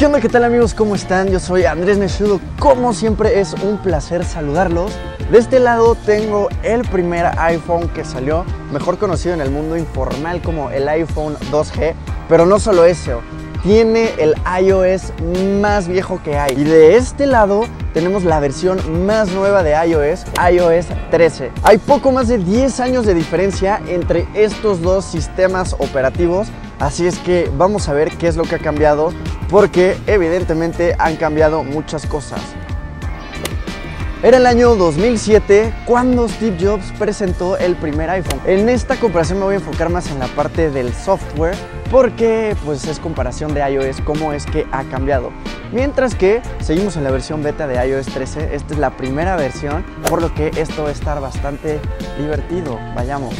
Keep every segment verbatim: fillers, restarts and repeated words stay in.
¿Qué onda? ¿Qué tal, amigos? ¿Cómo están? Yo soy Andrés Meshudo. Como siempre es un placer saludarlos. De este lado tengo el primer iPhone que salió, mejor conocido en el mundo informal como el iPhone dos G. Pero no solo eso, tiene el iOS más viejo que hay. Y de este lado tenemos la versión más nueva de iOS, iOS trece. Hay poco más de diez años de diferencia entre estos dos sistemas operativos. Así es que vamos a ver qué es lo que ha cambiado, porque evidentemente han cambiado muchas cosas. Era el año dos mil siete cuando Steve Jobs presentó el primer iPhone. En esta comparación me voy a enfocar más en la parte del software, porque pues es comparación de iOS, cómo es que ha cambiado. Mientras que seguimos en la versión beta de iOS trece, esta es la primera versión, por lo que esto va a estar bastante divertido. Vayamos.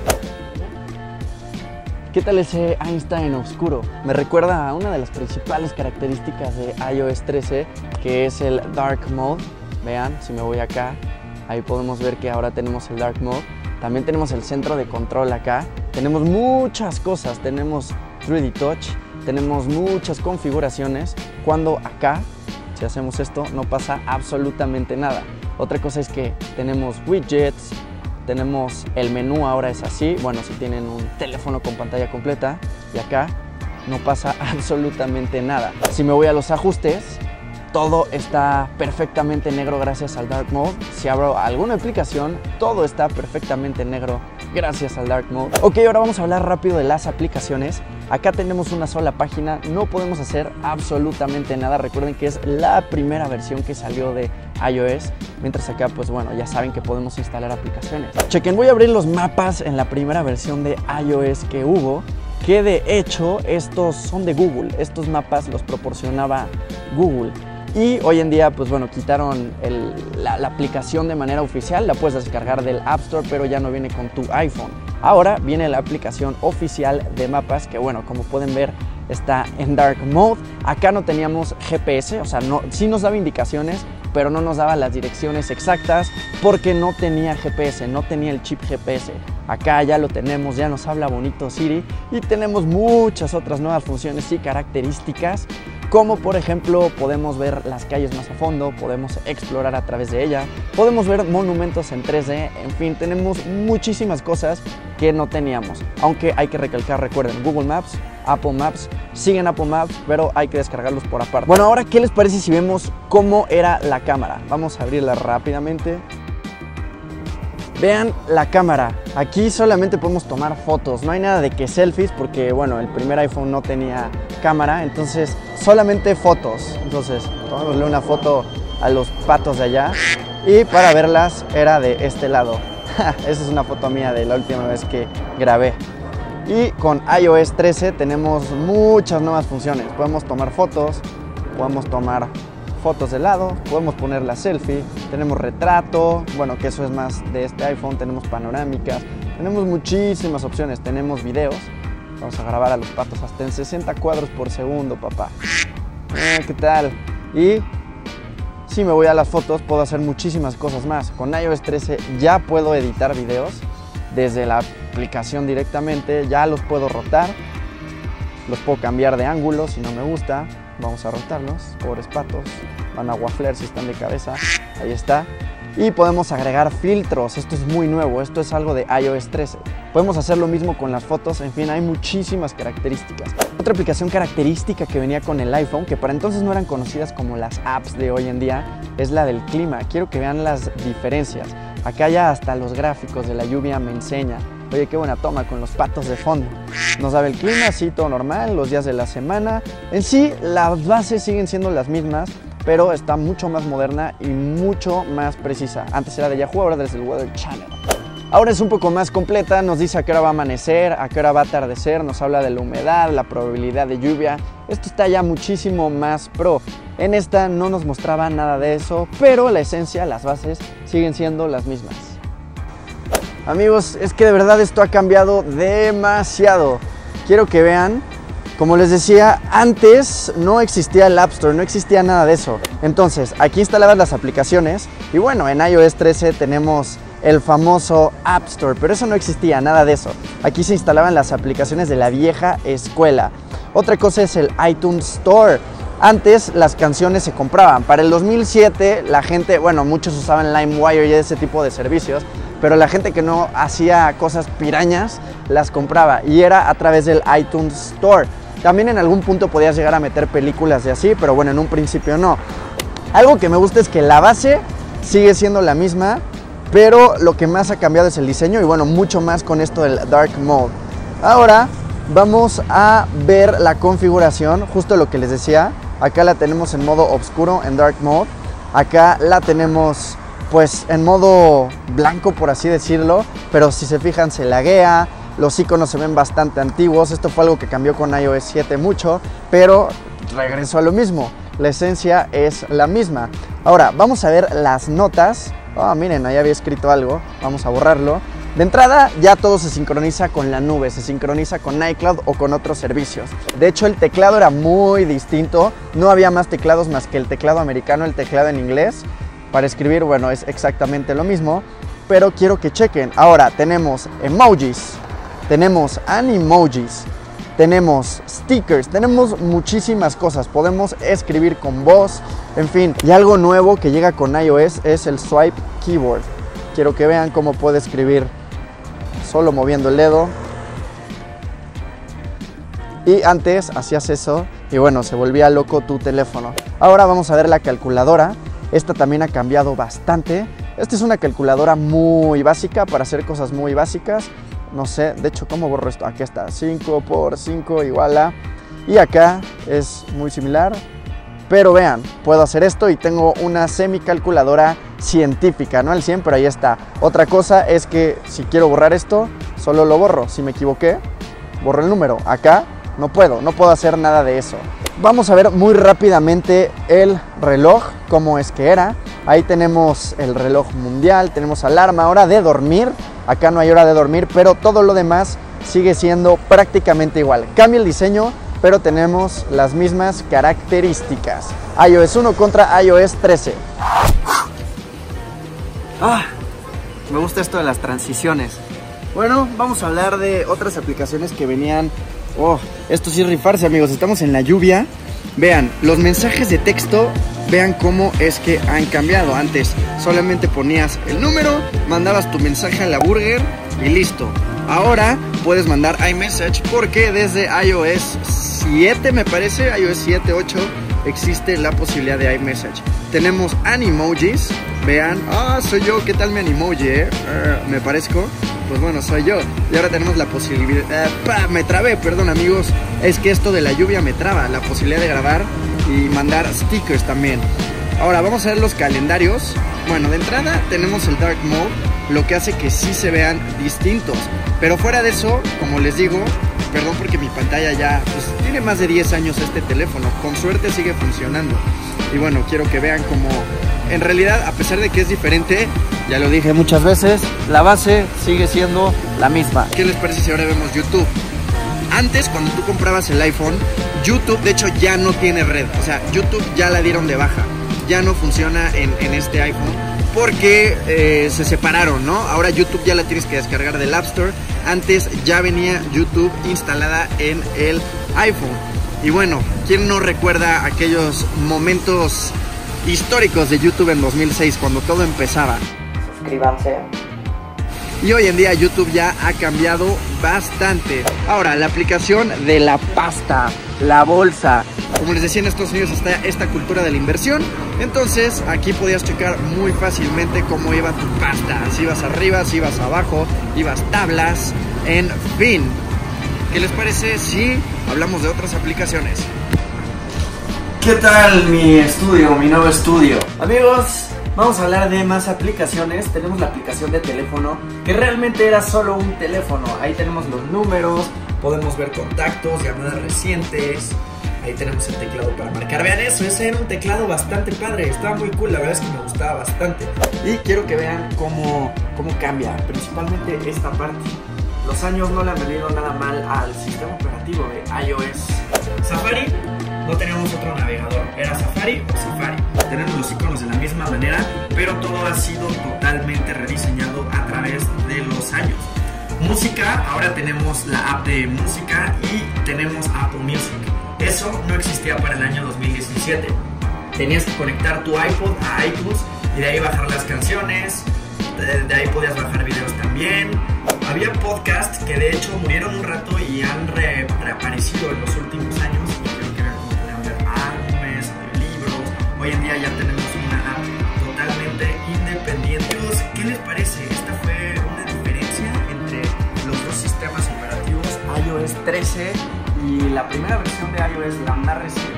¿Qué tal ese Einstein oscuro? Me recuerda a una de las principales características de iOS trece, que es el Dark Mode. Vean, si me voy acá, ahí podemos ver que ahora tenemos el Dark Mode. También tenemos el centro de control acá. Tenemos muchas cosas, tenemos tres D Touch, tenemos muchas configuraciones. Cuando acá, si hacemos esto, no pasa absolutamente nada. Otra cosa es que tenemos widgets, tenemos el menú, ahora es así. Bueno, si tienen un teléfono con pantalla completa, y acá no pasa absolutamente nada. Si me voy a los ajustes, todo está perfectamente negro gracias al Dark Mode. Si abro alguna aplicación, todo está perfectamente negro gracias al Dark Mode. Ok, ahora vamos a hablar rápido de las aplicaciones. Acá tenemos una sola página, no podemos hacer absolutamente nada. Recuerden que es la primera versión que salió de iOS. Mientras acá, pues bueno, ya saben que podemos instalar aplicaciones. Chequen, voy a abrir los mapas en la primera versión de iOS que hubo, que de hecho estos son de Google. Estos mapas los proporcionaba Google. Y hoy en día, pues bueno, quitaron el, la, la aplicación de manera oficial. La puedes descargar del App Store, pero ya no viene con tu iPhone. Ahora viene la aplicación oficial de mapas, que bueno, como pueden ver, está en Dark Mode. Acá no teníamos G P S, o sea, no, sí nos daba indicaciones, pero no nos daba las direcciones exactas porque no tenía G P S, no tenía el chip G P S. Acá ya lo tenemos, ya nos habla bonito Siri, y tenemos muchas otras nuevas funciones y características, como por ejemplo podemos ver las calles más a fondo, podemos explorar a través de ella, podemos ver monumentos en tres D, en fin, tenemos muchísimas cosas que no teníamos. Aunque hay que recalcar, recuerden, Google Maps, Apple Maps, siguen Apple Maps, pero hay que descargarlos por aparte. Bueno, ahora, ¿qué les parece si vemos cómo era la cámara? Vamos a abrirla rápidamente. Vean la cámara, aquí solamente podemos tomar fotos, no hay nada de que selfies porque bueno, el primer iPhone no tenía cámara, entonces solamente fotos. Entonces, tomémosle una foto a los patos de allá, y para verlas era de este lado. Esa es una foto mía de la última vez que grabé. Y con iOS trece tenemos muchas nuevas funciones, podemos tomar fotos, podemos tomar fotos de lado, podemos poner la selfie, tenemos retrato, bueno, que eso es más de este iPhone, tenemos panorámicas, tenemos muchísimas opciones, tenemos videos. Vamos a grabar a los patos hasta en sesenta cuadros por segundo, papá. Eh, ¿Qué tal? Y si me voy a las fotos, puedo hacer muchísimas cosas más. Con iOS trece ya puedo editar videos desde la aplicación directamente, ya los puedo rotar, los puedo cambiar de ángulo si no me gusta. Vamos a rotarlos, pobres patos, van a waffler si están de cabeza, ahí está. Y podemos agregar filtros, esto es muy nuevo, esto es algo de iOS trece. Podemos hacer lo mismo con las fotos, en fin, hay muchísimas características. Otra aplicación característica que venía con el iPhone, que para entonces no eran conocidas como las apps de hoy en día, es la del clima. Quiero que vean las diferencias. Acá ya hasta los gráficos de la lluvia me enseña. Oye, qué buena toma con los patos de fondo. Nos da el clima, así todo normal, los días de la semana. En sí, las bases siguen siendo las mismas, pero está mucho más moderna y mucho más precisa. Antes era de Yahoo, ahora es del Weather Channel. Ahora es un poco más completa, nos dice a qué hora va a amanecer, a qué hora va a atardecer, nos habla de la humedad, la probabilidad de lluvia. Esto está ya muchísimo más pro. En esta no nos mostraba nada de eso, pero la esencia, las bases, siguen siendo las mismas. Amigos, es que de verdad esto ha cambiado demasiado. Quiero que vean, como les decía, antes no existía el App Store, no existía nada de eso. Entonces, aquí instalabas las aplicaciones y bueno, en iOS trece tenemos el famoso App Store, pero eso no existía, nada de eso. Aquí se instalaban las aplicaciones de la vieja escuela. Otra cosa es el iTunes Store. antes las canciones se compraban. Para el dos mil siete la gente, bueno, muchos usaban LimeWire y ese tipo de servicios, pero la gente que no hacía cosas pirañas las compraba y era a través del iTunes Store. También en algún punto podías llegar a meter películas de así, pero bueno, en un principio no. Algo que me gusta es que la base sigue siendo la misma, pero lo que más ha cambiado es el diseño y bueno, mucho más con esto del Dark Mode. Ahora vamos a ver la configuración, justo lo que les decía. Acá la tenemos en modo oscuro, en Dark Mode. Acá la tenemos pues en modo blanco, por así decirlo, pero si se fijan se laguea, los iconos se ven bastante antiguos. Esto fue algo que cambió con i O S siete mucho, pero regresó a lo mismo. La esencia es la misma. Ahora, vamos a ver las notas. Oh, miren, ahí había escrito algo. Vamos a borrarlo. De entrada, ya todo se sincroniza con la nube, se sincroniza con iCloud o con otros servicios. De hecho, el teclado era muy distinto. No había más teclados más que el teclado americano, el teclado en inglés. Para escribir, bueno, es exactamente lo mismo, pero quiero que chequen. Ahora, tenemos emojis, tenemos animojis, tenemos stickers, tenemos muchísimas cosas. Podemos escribir con voz, en fin. Y algo nuevo que llega con iOS es el Swipe Keyboard. Quiero que vean cómo puedo escribir solo moviendo el dedo. Y antes hacías eso y bueno, se volvía loco tu teléfono. Ahora vamos a ver la calculadora. Esta también ha cambiado bastante. Esta es una calculadora muy básica para hacer cosas muy básicas. No sé, de hecho, ¿cómo borro esto? Aquí está, cinco por cinco igual a... Y acá es muy similar. Pero vean, puedo hacer esto y tengo una semicalculadora científica, no al cien, pero ahí está. Otra cosa es que si quiero borrar esto, solo lo borro. Si me equivoqué, borro el número. Acá no puedo, no puedo hacer nada de eso. Vamos a ver muy rápidamente el reloj, cómo es que era. Ahí tenemos el reloj mundial, tenemos alarma, hora de dormir. Acá no hay hora de dormir, pero todo lo demás sigue siendo prácticamente igual. Cambia el diseño, pero tenemos las mismas características. i O S uno contra i O S trece. Ah, me gusta esto de las transiciones. Bueno, vamos a hablar de otras aplicaciones que venían... Oh, esto sí es rifarse, amigos. Estamos en la lluvia. Vean, los mensajes de texto, vean cómo es que han cambiado. Antes solamente ponías el número, mandabas tu mensaje a la burger y listo. Ahora puedes mandar iMessage porque desde i O S siete, me parece, i O S siete, ocho, existe la posibilidad de iMessage. Tenemos animojis. Vean, ah, soy yo, ¿qué tal mi animoji, eh? Uh, ¿Me parezco? Pues bueno, soy yo. Y ahora tenemos la posibilidad... Uh, pa, me trabé, perdón, amigos. Es que esto de la lluvia me traba. La posibilidad de grabar y mandar stickers también. Ahora, vamos a ver los calendarios. Bueno, de entrada tenemos el Dark Mode, lo que hace que sí se vean distintos. Pero fuera de eso, como les digo, perdón porque mi pantalla ya... Pues, tiene más de diez años este teléfono. Con suerte sigue funcionando. Y bueno, quiero que vean cómo... En realidad, a pesar de que es diferente, ya lo dije muchas veces, la base sigue siendo la misma. ¿Qué les parece si ahora vemos YouTube? Antes, cuando tú comprabas el iPhone, YouTube de hecho ya no tiene red. O sea, YouTube ya la dieron de baja. Ya no funciona en, en este iPhone porque eh, se separaron, ¿no? Ahora YouTube ya la tienes que descargar del App Store. Antes ya venía YouTube instalada en el iPhone. Y bueno, ¿quién no recuerda aquellos momentos históricos de YouTube en dos mil seis, cuando todo empezaba? Suscríbanse. Y hoy en día YouTube ya ha cambiado bastante. Ahora, la aplicación de la pasta, la bolsa. Como les decía, en Estados Unidos está esta cultura de la inversión. Entonces, aquí podías checar muy fácilmente cómo iba tu pasta. Si ibas arriba, si ibas abajo, ibas tablas, en fin. ¿Qué les parece si hablamos de otras aplicaciones? ¿Qué tal mi estudio, mi nuevo estudio? Amigos, vamos a hablar de más aplicaciones. Tenemos la aplicación de teléfono, que realmente era solo un teléfono. Ahí tenemos los números, podemos ver contactos, llamadas recientes. Ahí tenemos el teclado para marcar. Vean eso, ese era un teclado bastante padre. Estaba muy cool, la verdad es que me gustaba bastante. Y quiero que vean cómo, cómo cambia, principalmente esta parte. Los años no le han venido nada mal al sistema operativo de iOS. Safari, no teníamos otro navegador, era Safari o Safari. Tenemos los iconos de la misma manera, pero todo ha sido totalmente rediseñado a través de los años. Música, ahora tenemos la app de música y tenemos Apple Music. Eso no existía para el año dos mil diecisiete. Tenías que conectar tu iPod a iTunes y de ahí bajar las canciones, de, de ahí podías bajar videos también. Había podcasts que de hecho murieron un rato y han re, reaparecido en los últimos años. Y creo que era como podían ver álbumes, libros. Hoy en día ya tenemos una app totalmente independiente. ¿Qué les parece? Esta fue una diferencia entre los dos sistemas operativos, iOS trece y la primera versión de iOS, la más reciente.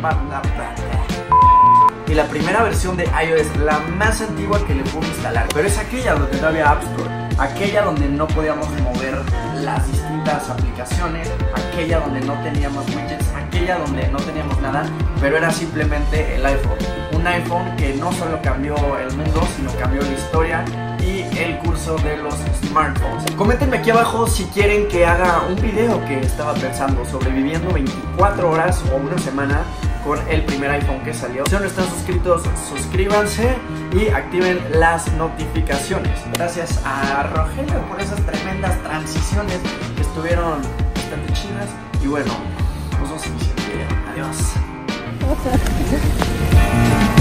Y la primera versión de iOS, la más antigua que le pude instalar. Pero es aquella donde no había App Store, aquella donde no podíamos mover las distintas aplicaciones, aquella donde no teníamos widgets, aquella donde no teníamos nada, pero era simplemente el iPhone. Un iPhone que no solo cambió el mundo, sino cambió la historia y el curso de los smartphones. Coméntenme aquí abajo si quieren que haga un video que estaba pensando, sobreviviendo veinticuatro horas o una semana con el primer iPhone que salió. Si no están suscritos, suscríbanse y activen las notificaciones. Gracias a Rogelio por esas tremendas transiciones que estuvieron bastante chidas. Y bueno, nos vemos en el siguiente video. Adiós.